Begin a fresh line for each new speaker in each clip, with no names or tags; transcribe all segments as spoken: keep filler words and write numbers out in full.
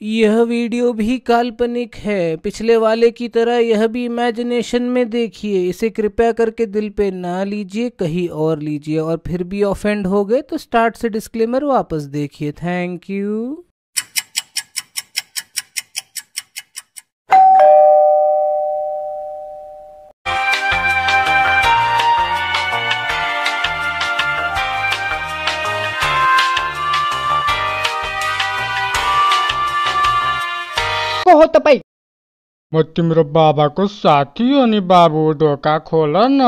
यह वीडियो भी काल्पनिक है, पिछले वाले की तरह यह भी इमेजिनेशन में देखिए। इसे कृपया करके दिल पे ना लीजिए, कहीं और लीजिए, और फिर भी ऑफेंड हो गए तो स्टार्ट से डिस्क्लेमर वापस देखिए। Thank you.
हो तपाईँ
म तिम्रो बाबाको साथी हो नि बाबु, ढोका खोल न।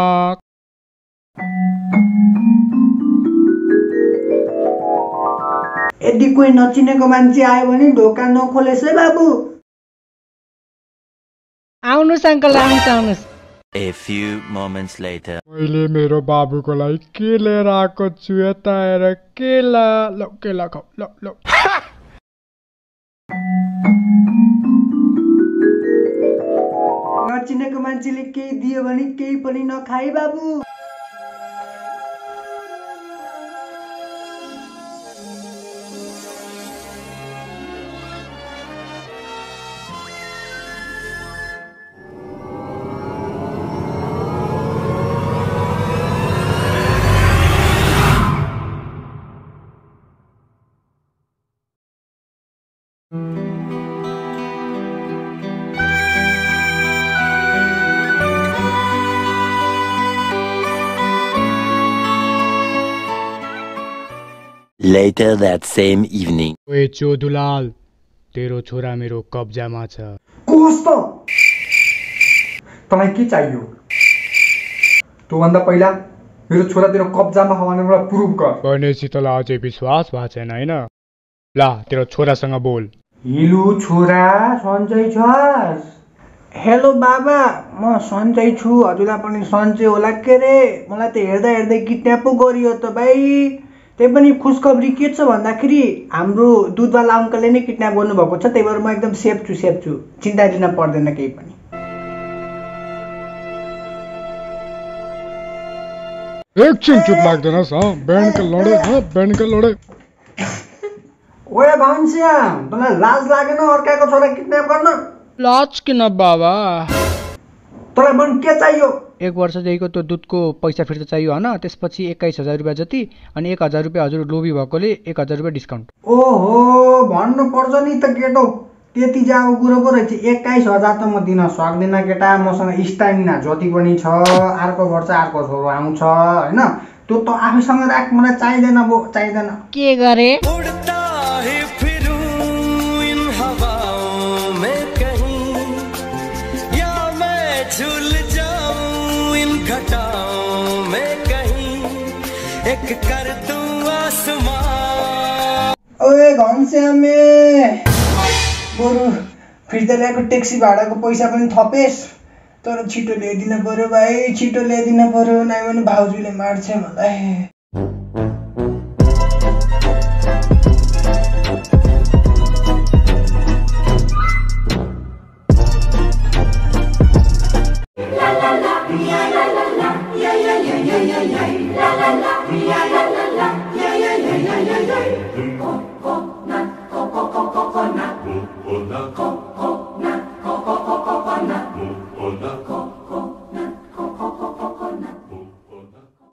यदि कोही नचिनेको मान्छे आयो भने ढोका नखोलेस् है बाबु। आउनुहोस् अङ्कल, आउनुहोस् आउनुहोस्।
A few moments later.
मैले मेरो बाबुको लागि के लिएर आएको छु, यता हेर। केला, ल केला खाऊ, ल ल।
नचिनेको मान्छेले केही दियो भने केही पनि नखाए बाबु।
Later that same evening.
ओए चोदुलाल, तेरो छोरा मेरो कब्जामा छ।
कोस त तँलाई के चाहियो? त्योभन्दा पहिला मेरो छोरा तेरो कब्जामा हो भनेर मलाई प्रुभ गर।
भनेपछि तँलाई अझै विश्वास भएको छैन हैन? ला तेरो छोरासँग बोल।
हेलो छोरा, सन्चै छस्?
हेलो बाबा, म सन्चै छु। हजुरलाई पनि सन्चै होला के रे? मलाई त हेर्दा हेर्दै किडन्याप पो गरियो त भाइ। त्यही पनि खुसखबरी के छ भन्दाखेरि हाम्रो दुधवाला अङ्कलले नै किडन्याप गर्नुभएको छ। त्यही भएर म एकदम सेफ छु सेफ छु चिन्ता लिन पर्दैन केही पनि।
एकछिन चुप लाग्दैनस्? बैंड के लडे, हाँ बैंड के लडे।
ओए घनश्याम, तँलाई लाज लागेन अर्काको छोरा किडन्याप गर्न?
लाज किन बाबा?
तँलाई मन के चाहियो?
एक वर्षदेखिको त्यो दुधको पैसा फिर्ता चाहियो होइन? त्यसपछि एक्काइस हजार रुपियाँ जति, अनि एक हजार रुपियाँ हजुर लोभी भएकोले एक हजार रुपियाँ डिस्काउन्ट।
ओहो, भन्नु पर्छ नि त केटो, त्यति जाऊ कुरो पो रहेछ। एक्काइस हजार त म दिन सक्दिनँ केटा, मसँग स्टामिना जति पनि छ। अर्को वर्ष अर्को छोरो आउँछ होइन? त्यो त आफैसँग राख, मलाई चाहिँदैन बो, चाहिँदैन।
के गरे?
एक कर दूं आसमान। ओए घनश्यामे, बरु फिर्ता ल्याएको ट्याक्सी भाडाको पैसा पनि थपेस्, तर छिटो ल्याइदिन पर्यो भाइ, छिटो ल्याइदिन पर्यो, नै भने भाउजूले मार्छ मलाई। La la la,